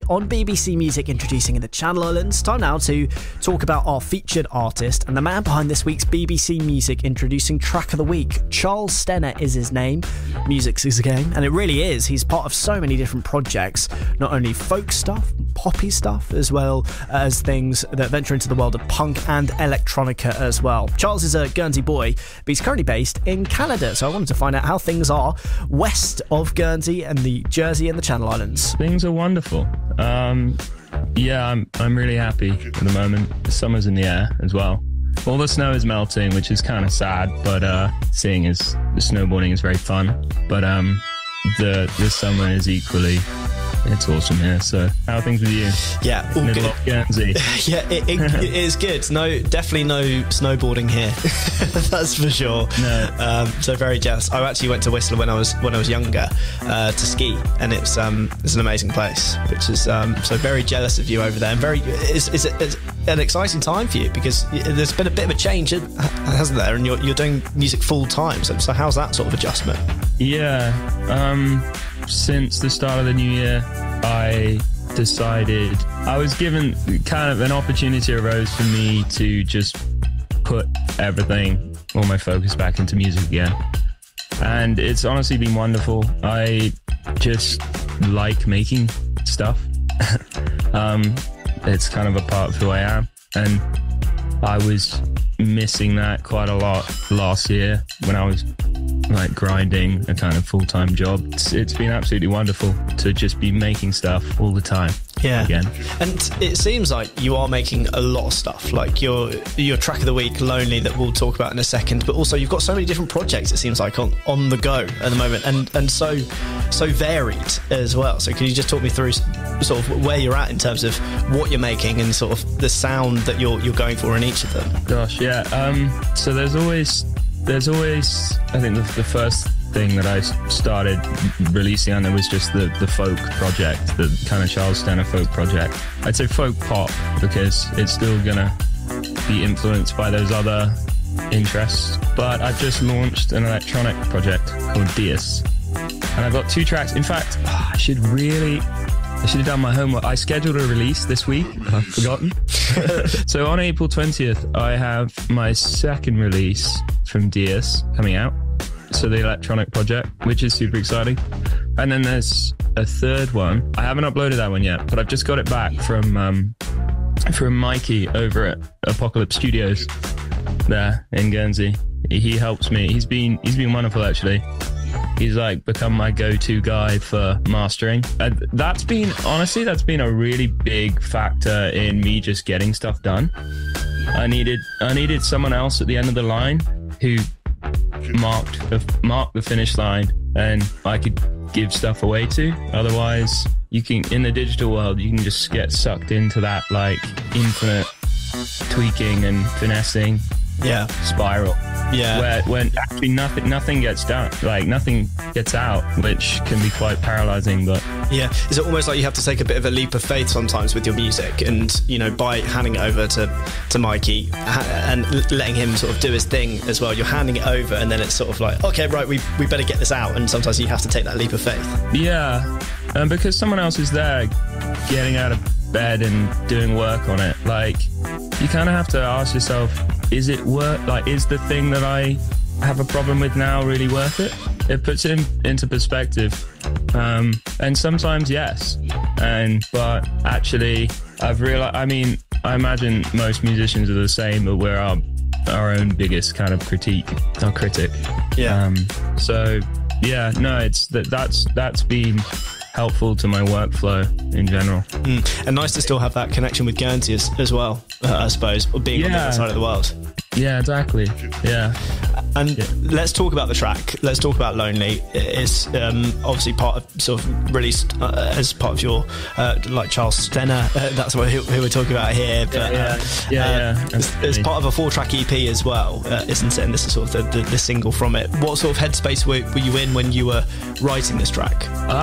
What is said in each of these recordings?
on BBC Music introducing in the Channel Islands. Time now to talk about our featured artist and the man behind this week's BBC Music introducing track of the week. Charles Stenner is his name. Music's his game, and it really is. He's part of so many different projects, not only folk stuff, poppy stuff, as well as things that venture into the world of punk and electronica as well. Charles is a Guernsey boy, but he's currently based in Canada, so I wanted to find out how things are west of Guernsey and the Jersey and the Channel Islands. Things are wonderful. Yeah, I'm really happy at the moment. The summer's in the air as well. All the snow is melting, which is kind of sad, but seeing as the snowboarding is very fun. But the summer is equally, it's awesome here. So how are things with you? Yeah, all Middle good. of Guernsey. Yeah, it is good. No, definitely no snowboarding here. That's for sure. No. So very jealous. I actually went to Whistler when I was younger to ski, and it's an amazing place. Which is so very jealous of you over there. And it's an exciting time for you because there's been a bit of a change, hasn't there? And you're doing music full time. So how's that sort of adjustment? Yeah. Since the start of the new year, I decided I was given kind of an opportunity arose for me to just put everything, all my focus back into music again. And it's honestly been wonderful. I just like making stuff. It's kind of a part of who I am. And I was missing that quite a lot last year when I was like grinding a kind of full-time job. It's been absolutely wonderful to just be making stuff all the time. Yeah. Again. And it seems like you are making a lot of stuff, like your track of the week, Lonely, that we'll talk about in a second, but also you've got so many different projects, it seems like, on the go at the moment, and so varied as well. So can you just talk me through sort of where you're at in terms of what you're making and sort of the sound that you're going for in each of them? Gosh, yeah. So there's always I think the first thing that I started releasing on there was just the folk project, the kind of Charles Stenner folk project. I'd say folk pop because it's still gonna be influenced by those other interests. But I've just launched an electronic project called Dias, and I've got 2 tracks. In fact, I should have done my homework. I scheduled a release this week. I've forgotten. So on April 20th, I have my second release from Dias coming out. So the electronic project, which is super exciting. And then there's a third one. I haven't uploaded that one yet, but I've just got it back from Mikey over at Apocalypse Studios there in Guernsey. He helps me. He's been wonderful, actually. He's like become my go-to guy for mastering. That's been a really big factor in me just getting stuff done. I needed someone else at the end of the line who marked the finish line and I could give stuff away to. Otherwise, you can, in the digital world, you can just get sucked into that like infinite tweaking and finessing spiral. Yeah. Where when actually nothing gets done, like nothing gets out, which can be quite paralyzing. But yeah, is it almost like you have to take a bit of a leap of faith sometimes with your music, and by handing it over to Mikey and letting him sort of do his thing as well, you're handing it over, and then it's sort of like, okay, right, we better get this out, and sometimes you have to take that leap of faith. Yeah, because someone else is there getting out of bed and doing work on it. Like, you kind of have to ask yourself, is it worth, like, is the thing that I have a problem with now really worth it? It puts it into perspective. And sometimes yes. But actually I've realized, I imagine most musicians are the same, but we're our own biggest kind of critic. Yeah. So yeah, no, that's been helpful to my workflow in general. And nice to still have that connection with Guernsey as well, I suppose, being on the other side of the world. Yeah, exactly. Yeah. And let's talk about the track. Let's talk about Lonely. It's obviously part of, sort of released as part of your like Charles Stenner. That's who we're talking about here. But it's part of a 4-track EP as well, isn't it? And this is sort of the single from it. What sort of headspace were you in when you were writing this track?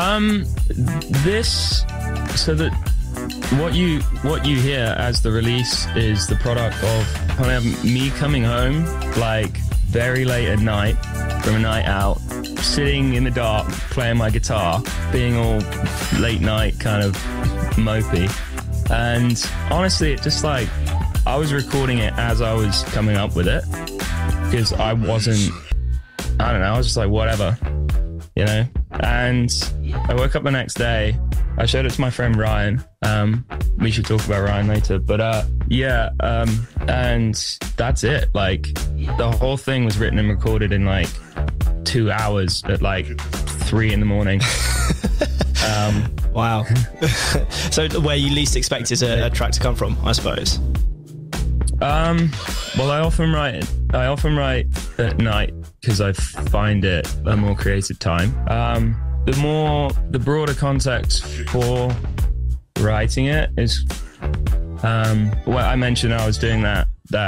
What you hear as the release is the product of me coming home like very late at night from a night out, sitting in the dark playing my guitar, being all late night kind of mopey. And honestly, it just like, I was recording it as I was coming up with it, because I was just like, whatever, you know? And I woke up the next day, I showed it to my friend Ryan. We should talk about Ryan later, but and that's it. Like, the whole thing was written and recorded in like 2 hours at like 3 a.m. Wow. So where you least expected a track to come from, I suppose? Well, I often write at night because I find it a more creative time. The broader context for writing it is, well, I mentioned I was doing that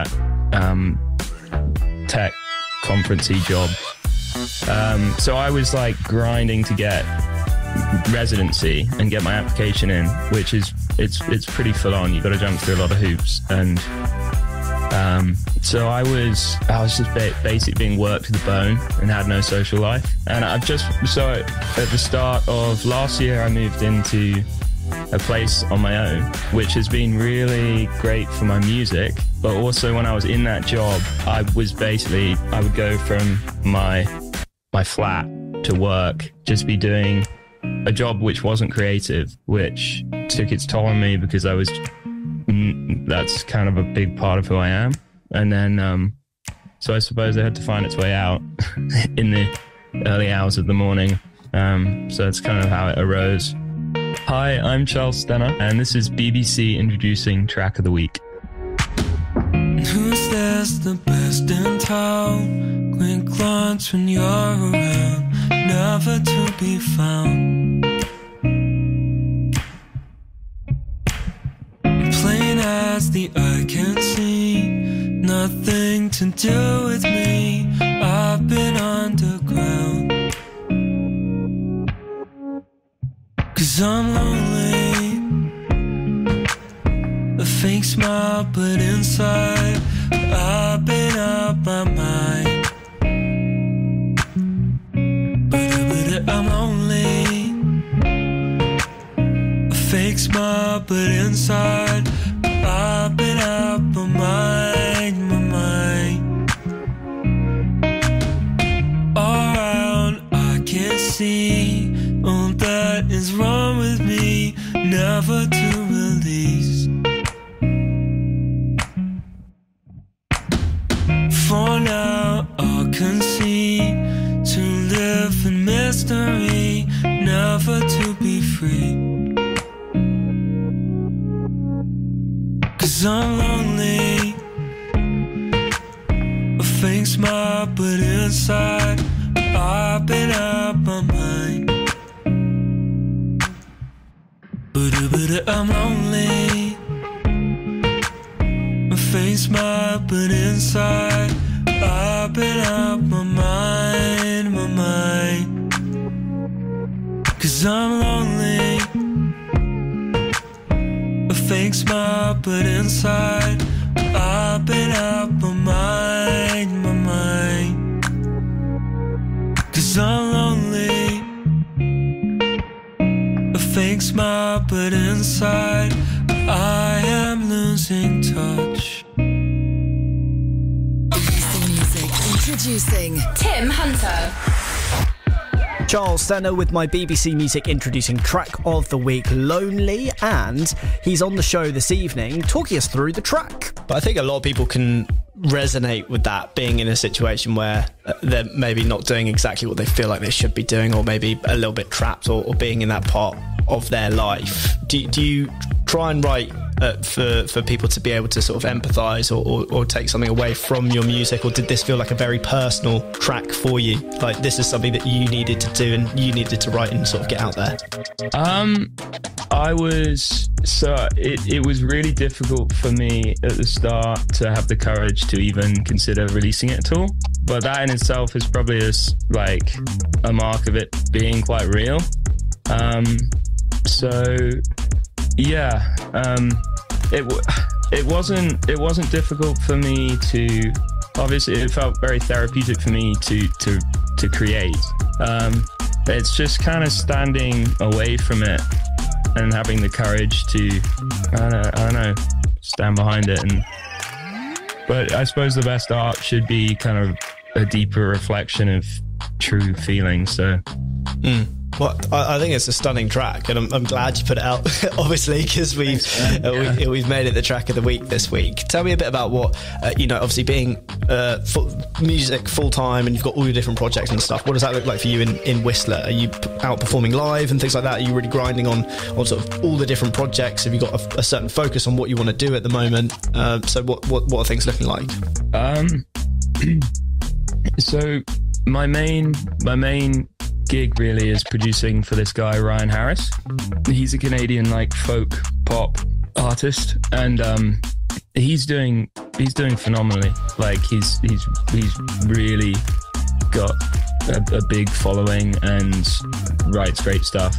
tech conference-y job. So I was like grinding to get residency and get my application in, which is it's pretty full on. You've got to jump through a lot of hoops, and so I was just basically being worked to the bone and had no social life. And at the start of last year, I moved into a place on my own, which has been really great for my music. But also when I was in that job, I would go from my flat to work, just be doing a job which wasn't creative, which took its toll on me, because that's kind of a big part of who I am. And then, so I suppose it had to find its way out in the early hours of the morning. So that's kind of how it arose. Hi, I'm Charles Stenner, and this is BBC introducing Track of the Week. Who's there's the best in town? Quick glance when you're around, never to be found. Plain as the eye can see, nothing to do with me. I've been underground, 'cause I'm lonely. A fake smile, but inside I've been out my mind. But I'm lonely. A fake smile, but inside I've been out my mind, my mind. All around I can see all that is wrong with me, never to release. For now I can see to live in mystery, never to be free. 'Cause I'm lonely. A fake smile, but inside I've been out my mind. But I'm lonely. A fake smile, but inside I've been out my mind, my mind. 'Cause I'm lonely. A fake smile, but inside I've been out my mind, my mind. 'Cause I'm lonely. A fake smile, but inside I am losing touch. Introducing Tim Hunter. Charles Stenner with my BBC Music introducing track of the week, Lonely, and he's on the show this evening talking us through the track. But I think a lot of people can resonate with that, being in a situation where they're maybe not doing exactly what they feel like they should be doing, or maybe a little bit trapped, or being in that part of their life. Do you try and write for people to be able to sort of empathise or take something away from your music, or did this feel like a very personal track for you? Like, this is something that you needed to do and you needed to write and sort of get out there? It was really difficult for me at the start to have the courage to even consider releasing it at all. But that in itself is probably a mark of it being quite real. It wasn't difficult for me to. Obviously, it felt very therapeutic for me to create. It's just kind of standing away from it and having the courage to, I don't know, stand behind it. But I suppose the best art should be kind of a deeper reflection of true feelings. So. Well, I think it's a stunning track, and I'm glad you put it out, obviously, because we've made it the track of the week this week. Tell me a bit about what, obviously being music full-time and you've got all your different projects and stuff, what does that look like for you in Whistler? Are you out performing live and things like that? Are you really grinding on sort of all the different projects? Have you got a certain focus on what you want to do at the moment? So what are things looking like? So my main gig really is producing for this guy Ryan Harris. He's a Canadian folk pop artist, and he's doing phenomenally. He's really got a big following and writes great stuff.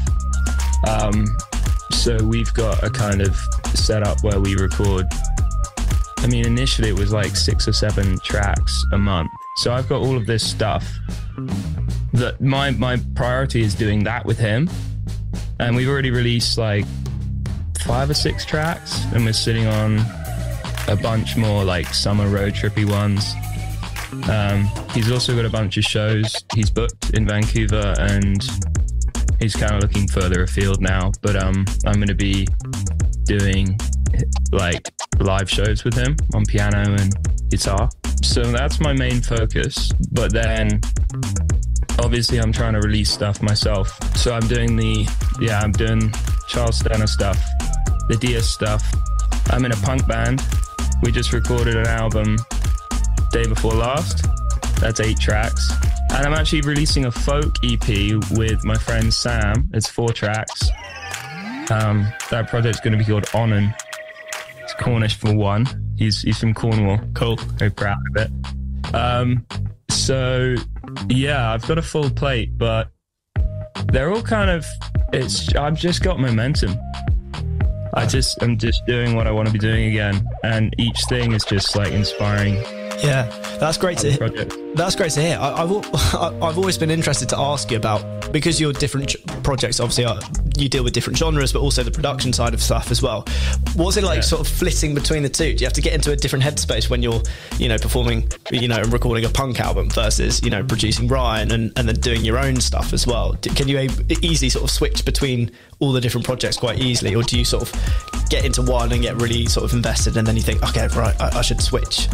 So we've got a kind of setup where we record. I mean, initially it was 6 or 7 tracks a month. So I've got all of this stuff that my priority is doing that with him. And we've already released 5 or 6 tracks, and we're sitting on a bunch more summer road trippy ones. He's also got a bunch of shows he's booked in Vancouver, and he's kind of looking further afield now. But I'm going to be doing live shows with him on piano and guitar. So that's my main focus. But then obviously I'm trying to release stuff myself. So I'm doing Charles Stenner stuff, the Diaz stuff. I'm in a punk band. We just recorded an album day before last. That's 8 tracks. And I'm actually releasing a folk EP with my friend Sam. It's 4 tracks. That project's going to be called Onan. It's Cornish for one. He's from Cornwall. Cool. Very proud of it. So yeah, I've got a full plate, but they're all kind of, I've just got momentum. I'm just doing what I want to be doing again, and each thing is just inspiring. Yeah, that's great to hear. That's great to hear. I've always been interested to ask you about, because your different projects obviously you deal with different genres, but also the production side of stuff as well. What's it sort of flitting between the two? Do you have to get into a different headspace when you're performing and recording a punk album versus producing Ryan and then doing your own stuff as well? Can you easily sort of switch between all the different projects quite easily, or do you sort of get into one and get really sort of invested and then you think, okay, right, I should switch?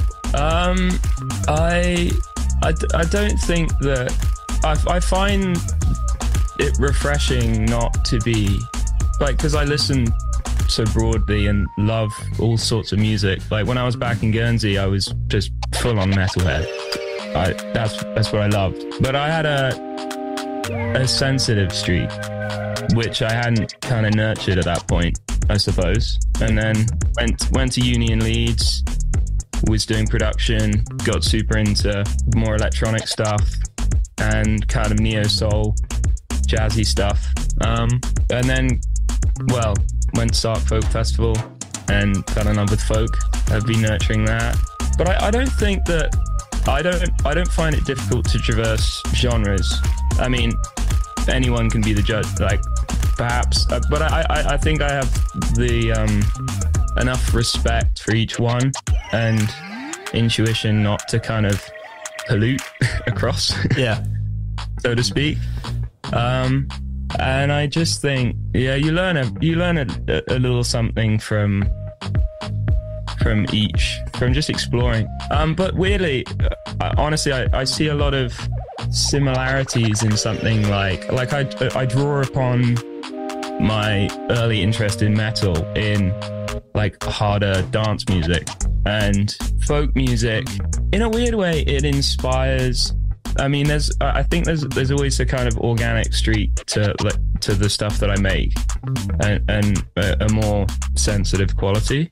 I don't think that I find it refreshing not to be because I listen so broadly and love all sorts of music. When I was back in Guernsey, I was just full on metalhead. That's what I loved. But I had a sensitive streak, which I hadn't kind of nurtured at that point, I suppose. And then went to uni in Leeds. Was doing production, got super into more electronic stuff and kind of neo-soul, jazzy stuff. And then, went to Sark Folk Festival and fell in love with folk. I've been nurturing that. But I don't think that, I don't find it difficult to traverse genres. I mean, anyone can be the judge, perhaps. But I think I have the enough respect for each one and intuition not to kind of pollute across, so to speak. And I just think, you learn a little something from each, from just exploring. But weirdly, honestly, I see a lot of similarities in something I draw upon my early interest in metal in harder dance music and folk music. In a weird way, it inspires. I mean, I think there's always a kind of organic streak to the stuff that I make, and a more sensitive quality.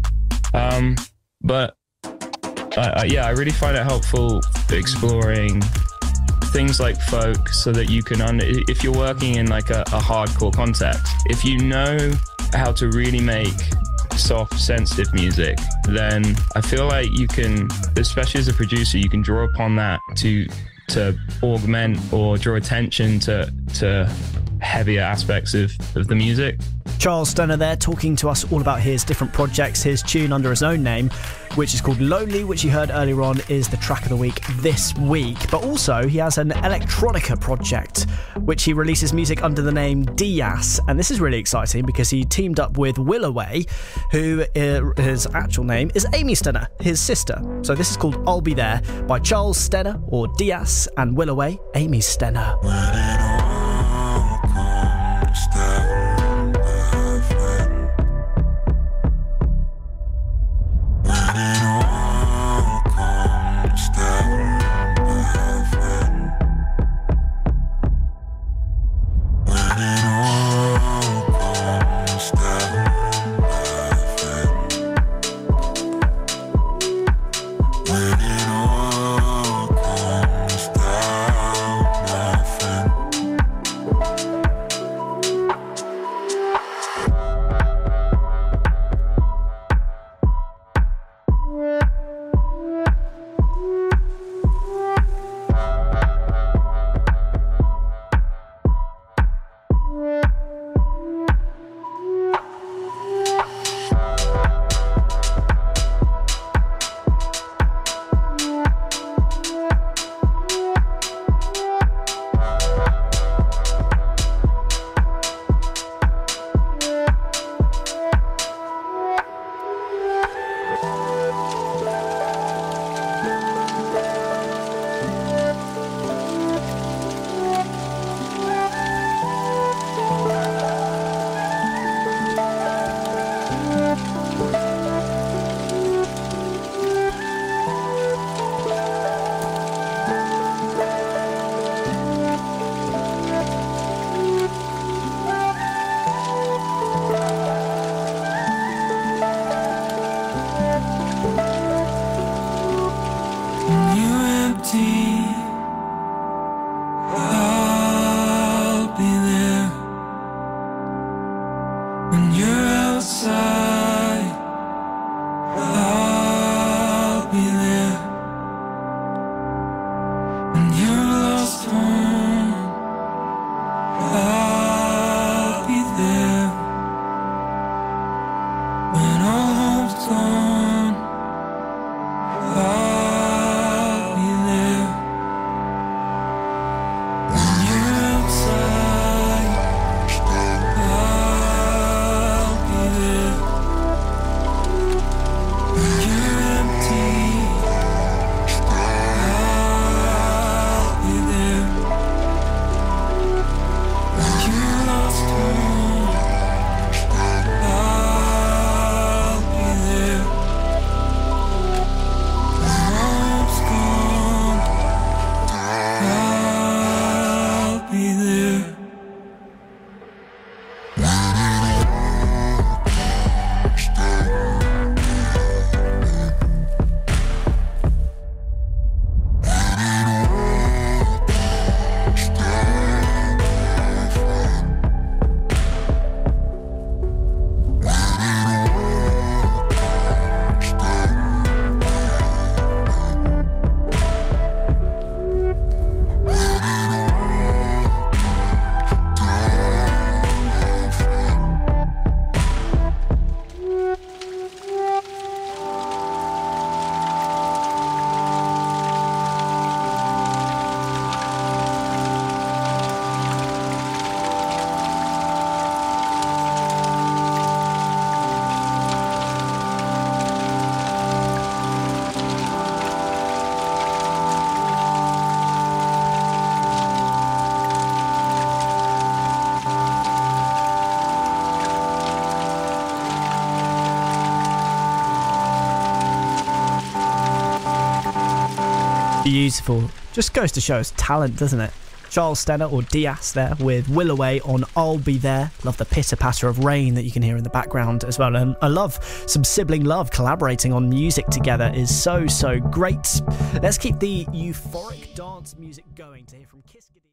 But I really find it helpful exploring things like folk, so that you can if you're working in a hardcore context, if you know how to really make soft, sensitive music, then I feel like you can, especially as a producer, you can draw upon that to augment or draw attention to heavier aspects of the music. Charles Stenner there talking to us all about his different projects. His tune under his own name, which is called Lonely, which you heard earlier on, is the track of the week this week. But also he has an electronica project which he releases music under the name Dias, and this is really exciting because he teamed up with Willoway, who his actual name is Amy Stenner, his sister. So this is called I'll Be There by Charles Stenner, or Dias, and Willoway, Amy Stenner. Beautiful. Just goes to show his talent, doesn't it? Charles Stenner, or Dias, there with Willoway on I'll Be There. Love the pitter patter of rain that you can hear in the background as well. And I love some sibling love. Collaborating on music together is so great. Let's keep the euphoric dance music going to hear from Kiss.